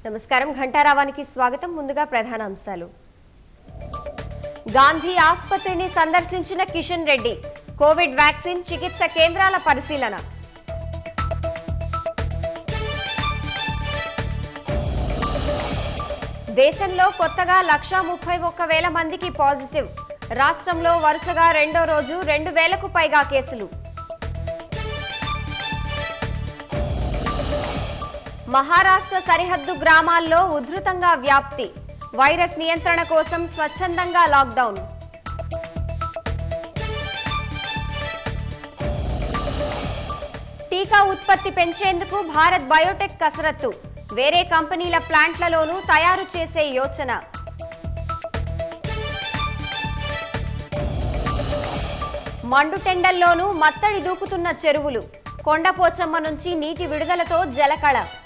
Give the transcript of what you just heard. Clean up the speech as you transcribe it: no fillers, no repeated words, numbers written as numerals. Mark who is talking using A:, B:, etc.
A: నమస్కారం ఘంటారావానికి స్వాగతం. ముందుగా ప్రధాన అంశాలు. గాంధీ ఆసుపత్రిని సందర్శించిన కిషన్ రెడ్డి కోవిడ్ వ్యాక్సిన్ చికిత్స కేంద్రాల పరిశీలన. దేశంలో కొత్తగా 131,000 మందికి పాజిటివ్. రాష్ట్రంలో వరుసగా రెండో రోజు 2,000కు పైగా కేసులు. మహారాష్ట్ర సరిహద్దు గ్రామాల్లో ఉధృతంగా వ్యాప్తి. వైరస్ నియంత్రణ కోసం స్వచ్ఛందంగా లాక్డౌన్. టీకా ఉత్పత్తి పెంచేందుకు భారత్ బయోటెక్ కసరత్తు. వేరే కంపెనీల ప్లాంట్లలోనూ తయారు చేసే యోచన. మండుటెండల్లోనూ మత్తడి దూకుతున్న చెరువులు. కొండపోచమ్మ నుంచి నీటి విడుదలతో జలకళ.